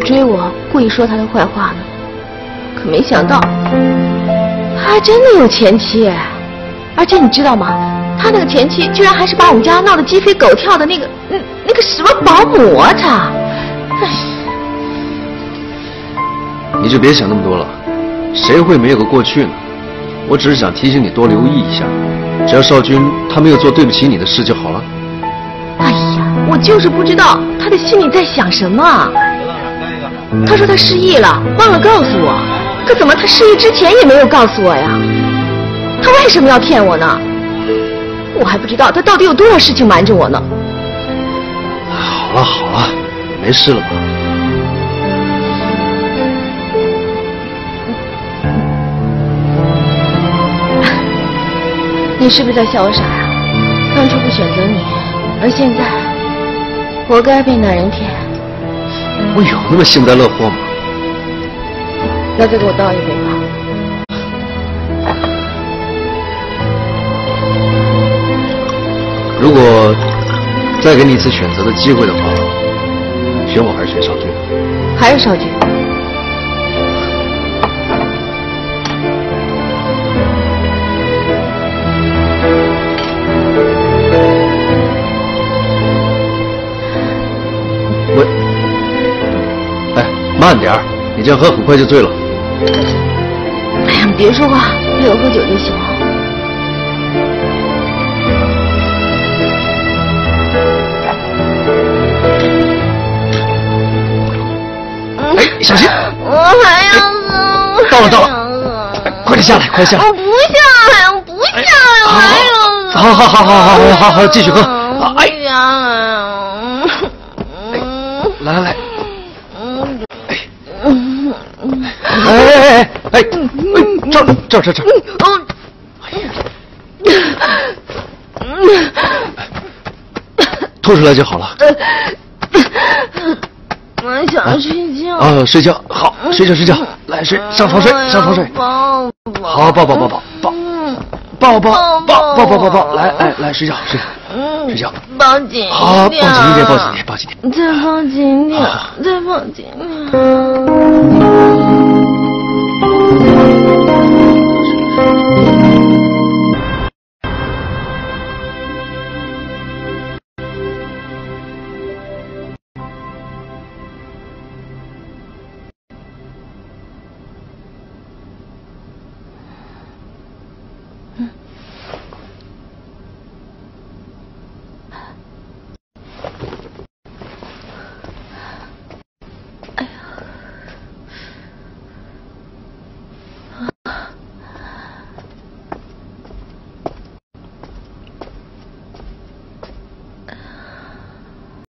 追我，故意说他的坏话呢。可没想到，他还真的有前妻哎！而且你知道吗？他那个前妻居然还是把我们家闹得鸡飞狗跳的那个什么保姆啊！他，哎， 你就别想那么多了，谁会没有个过去呢？我只是想提醒你多留意一下，只要少君他没有做对不起你的事就好了。 哎呀，我就是不知道他的心里在想什么啊！他说他失忆了，忘了告诉我，可怎么他失忆之前也没有告诉我呀？他为什么要骗我呢？我还不知道他到底有多少事情瞒着我呢。 好了好了，没事了吧？ 你是不是在笑我傻呀？当初不选择你，而现在活该被男人骗。 我有那么幸灾乐祸吗？ 来，再给我倒一杯吧。 如果再给你一次选择的机会的话，选我还是选少君？ 还是少君。 慢点儿，你这样喝很快就醉了。 哎呀，你别说话，陪我喝酒就行。 哎，小心！ 我还要喝。 到了，快点下来，快下来！ 我不下来，我不下来，我还要喝。 好，继续喝。 哎呀， 来。这。吐出来就好了。 我想睡觉。 啊，睡觉好，睡觉。来睡，上床睡。好，抱，来睡觉。 抱紧一点。 好，抱紧一点。 再抱紧一点。